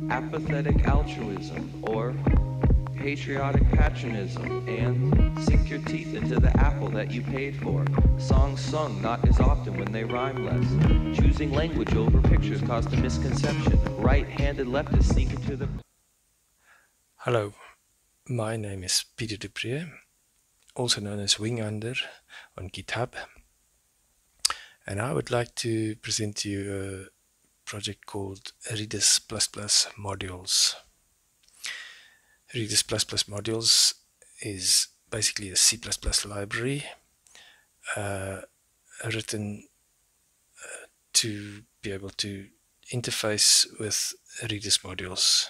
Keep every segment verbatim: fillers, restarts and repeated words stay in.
apathetic altruism, or patriotic patriotism, and sink your teeth into the apple that you paid for. Songs sung not as often when they rhyme less. Choosing language over pictures caused a misconception. Right-handed leftists sneak into the... Hello, my name is Peter Dupree, also known as Wingunder on GitHub, and I would like to present to you a project called Redis plus plus Modules. Redis plus plus Modules is basically a C plus plus library uh, written uh, to be able to interface with Redis modules.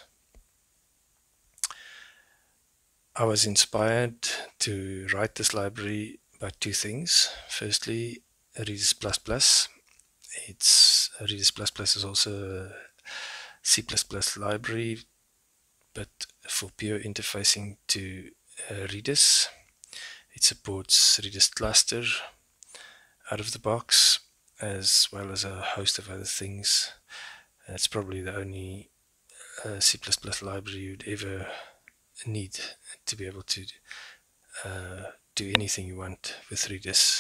I was inspired to write this library by two things. Firstly, Redis plus plus. It's Redis plus plus is also a C plus plus library, but for pure interfacing to uh, Redis. It supports Redis cluster out of the box, as well as a host of other things. It's probably the only uh, C plus plus library you'd ever need to be able to uh, do anything you want with Redis.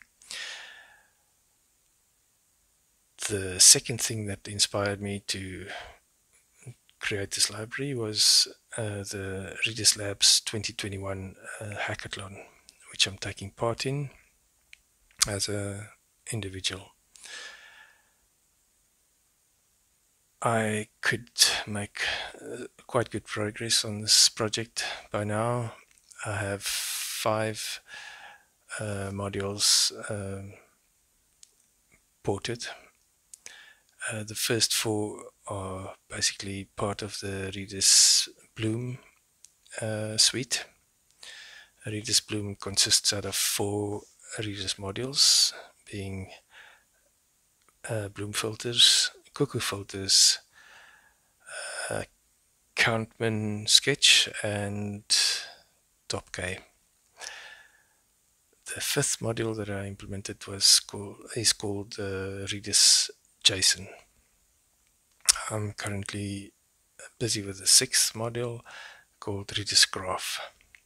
The second thing that inspired me to create this library was uh, the Redis Labs twenty twenty-one uh, hackathon, which I'm taking part in as an individual. I could make uh, quite good progress on this project by now. I have five uh, modules um, ported. Uh, the first four are basically part of the Redis Bloom uh, suite. Redis Bloom consists out of four Redis modules, being uh, BloomFilters, CuckooFilters, uh, Countman Sketch, and TopK. The fifth module that I implemented was called, is called uh, RedisJSON. I'm currently busy with the sixth module called RedisGraph.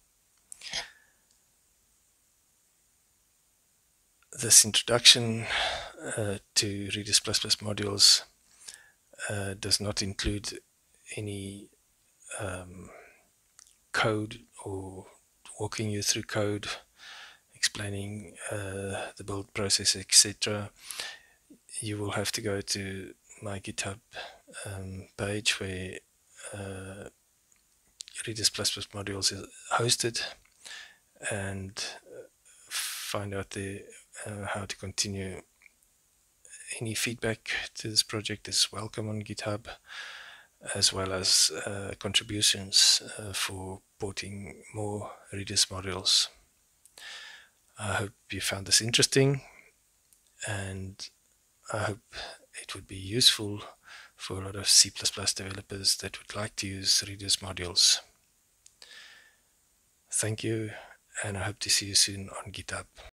This introduction uh, to Redis plus plus modules uh, does not include any um, code or walking you through code, explaining uh, the build process, et cetera. You will have to go to my GitHub um, page where uh, Redis plus plus modules is hosted, and find out the uh, how to continue. Any feedback to this project is welcome on GitHub, as well as uh, contributions uh, for porting more Redis modules. I hope you found this interesting, and I hope it would be useful for a lot of C plus plus developers that would like to use Redis modules. Thank you, and I hope to see you soon on GitHub.